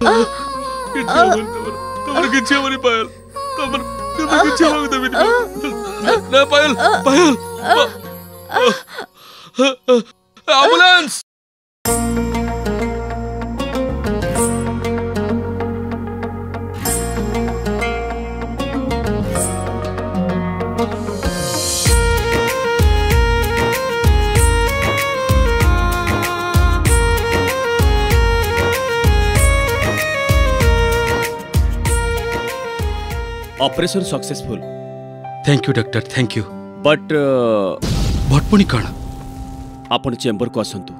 तमर किछि हमरी पायल तमर किछि हम देबी ना Payal Payal ambulance operation successful. Thank you doctor thank you. But भटपुणी कण आपण चेंबर को आसंतु।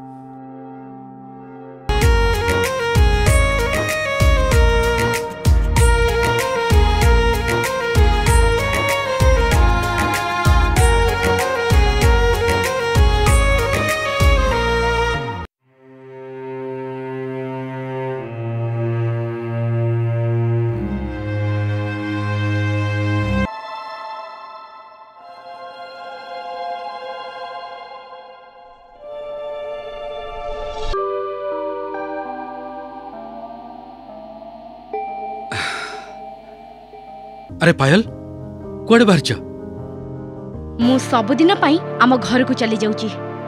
अरे पायल कुआडे बाहर जा? मु सबुदिन पाई आम घर को चली जाऊची।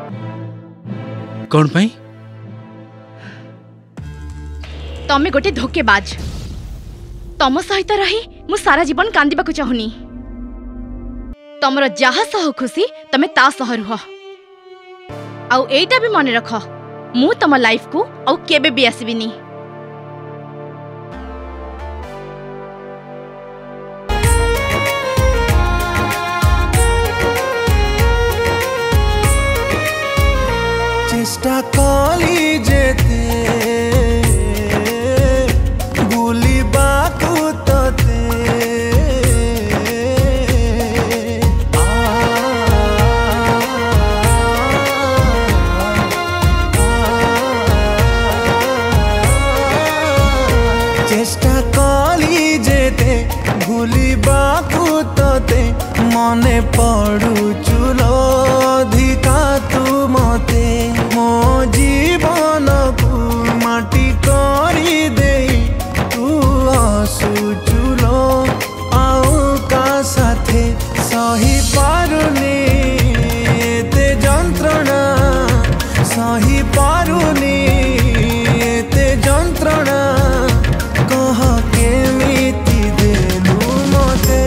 कौन पाई? तमे गोटे धोकेबाज। तम सहित रही मु सारा जीवन कांदिबा को चाहुनी। तमरो जहा सह खुशी तमे ता सह रुह। आउ एटा भी मन रख मु तम लाइफ को आउ केबे भी आसीबिनी। चेष्टा कली जेते बुलिबा को तते चेष्टा कली जेते बुलिबा को तते मने पड़ू चुलो अधिका तू मते मो जीवन को माटी करी दे तू आसुचुलो आउ का साथे सही पारुनी ते जंत्रणा सही पारुनी ते जंत्रणा कह केमिति देलु मते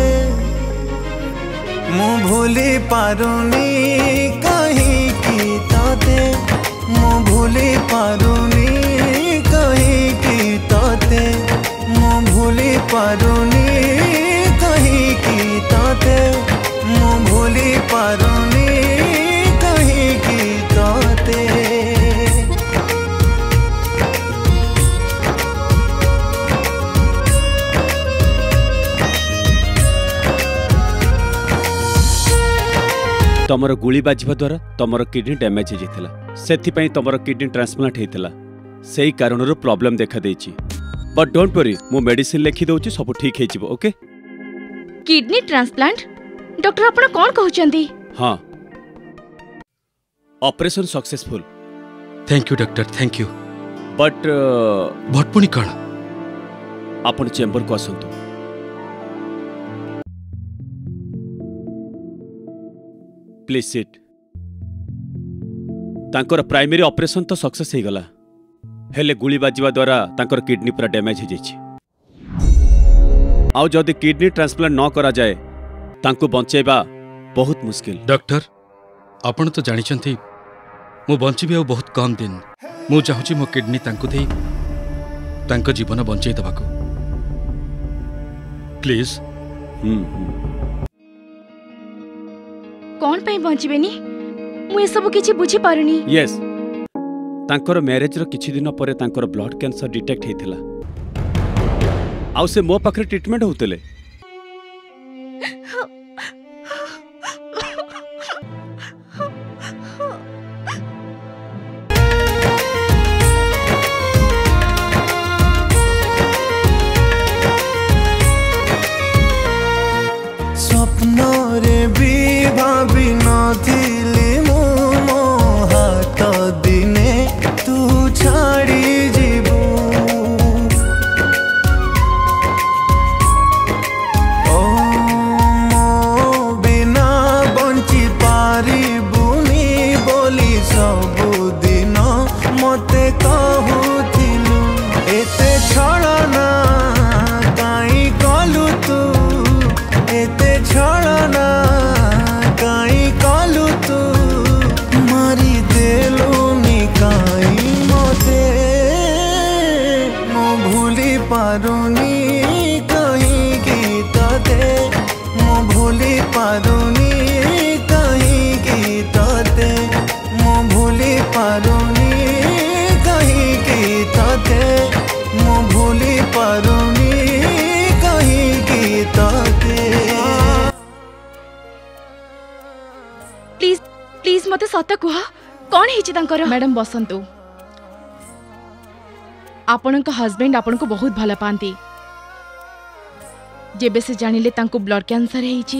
मु भूली पारुनी कहीं की ताते मु भूली पारुनी कहीं की ताते मु भूली पारुनी कहीं की ताते मु भूली पारुनी कहीं की ताते। तमर गुली बाजिबा द्वारा तमर किडनी डैमेज हो जाता से तमर किडनी ट्रांसप्लांट होता से कारण प्रॉब्लम देखा देछि। बट डोंट वरी मु मेडिसिन लिखि दउछि सब ठीक हे जिवो। ओके किडनी ट्रांसप्लांट डॉक्टर आपण कोन कहउचंदी? हां operation successful. Thank you doctor thank you. But भटपुणी कण आपण चेंबर को आसंतु। Please sit. तांकर प्राइमरी ऑपरेशन तो सक्सेस हो गला हेले गुली बाजिबा द्वारा तांकर किडनी पूरा डैमेज हो जाइछि। आउ जदि किडनी ट्रांसप्लांट न करा जाए तांको बंचेबा बहुत मुश्किल। डॉक्टर आपण तो जानिछंती मु बंचीबी आ बहुत कम दिन। मु चाहूची मो किडनी तांको देई तांको जीवन बंचै दबाको प्लीज। कौन पाई बंचीबेनी मु ए सब किछि बुझी पारुनी। यस तांकर मैरिज रो किछि दिन परे तांकर ब्लड कैंसर डिटेक्ट हेतिला आउ से मो पाखरे ट्रीटमेंट होतले। स्वप्न रे भी भाभी नथिली मो मो हाथ दिने तू छाड़ी जीवू एते छलना काई कलु तू मारी देलुनी काई मते मो भूली पारुनी कहीं गीत दे मो भूली पारुनी कहीं गीत दे मो भूली पारुनी कहीं गीत दे मो भूली पारुनी कहीं गीत दे। प्लीज प्लीज मते सत कुह कौन हिची तांकर? मैडम बसंतु आपनका हस्बैंड आपन को बहुत भला पांती जेबे से जानिले तांको ब्लड कैंसर हेची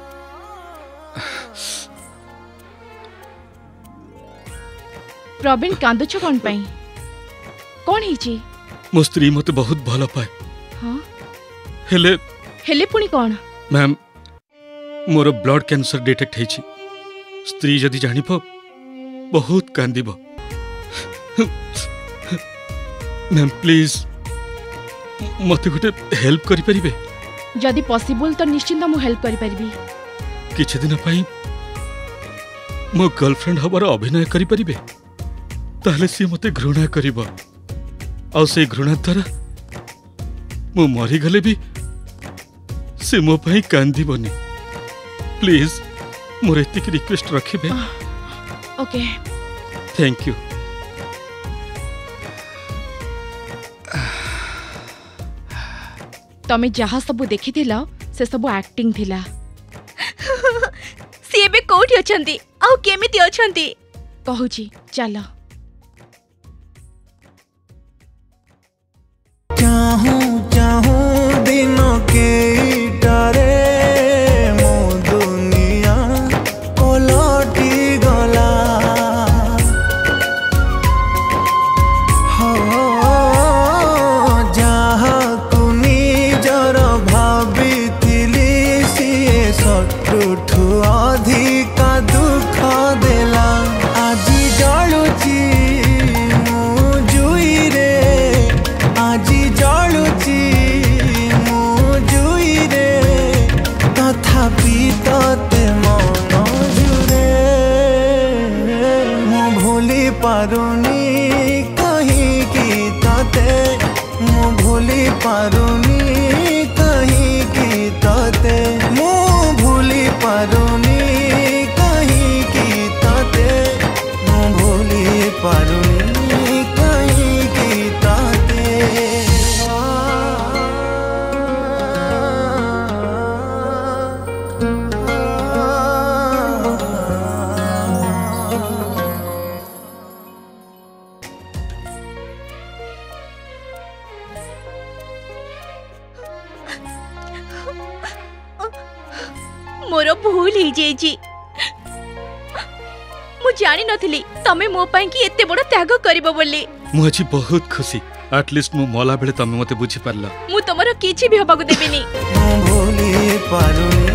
प्रवीण कांदुछ कौन पाई कौन हेची? मो स्त्री मते बहुत भला पाए। हाँ हेले हेले पुणी कौन? मैम मोर ब्लड कैंसर डिटेक्ट हेची स्त्री जदि जानिब बहुत कांदिब। मैम प्लीज मते गोटे हेल्प करि परिबे? जदि पॉसिबल तो निश्चिंत मु हेल्प करि परिबी। किछि दिन पई मो गर्लफ्रेंड हबार अभिनय करि परिबे ताहले सी मते घृणा करिबो आ से घृणा द्वारा मु मरी गले भी से मो पई कांदिबनी। प्लीज मोर एतिक रिक्वेस्ट रखिबे? Okay thank you. तमे जहा सब देखिथिला से सब एक्टिंग थिला। सी एबे कोठी अछंती आ केमिति अछंती कहूची चलो। चाहूं चाहूं दिनों के डरे मो दुनिया पलटी गला हो जहा कुनी जर भाविथिली सिए शत्रुठु अधिका दुख देला आजी जलुची मु जुई रे आजी जलुची मु जुई रे तथापि तते मन जुरे मु भूली पारुनी कहीं की तते मु भूली पारुनी कहीं की तते मु भूली पारुनी कहीं की तते मु भूली पारुनी कहीं की तते। मोर भूल ही जेजी मु जानी नथिली तमे मो पई कि एते बड़ त्याग करिवो बोली। मु अछि बहुत खुशी एटलीस्ट मु मला बेले तमे मते बुझी पारला। मु तमरो किछि भी होबाकू देबिनी। मु भूली पारुनी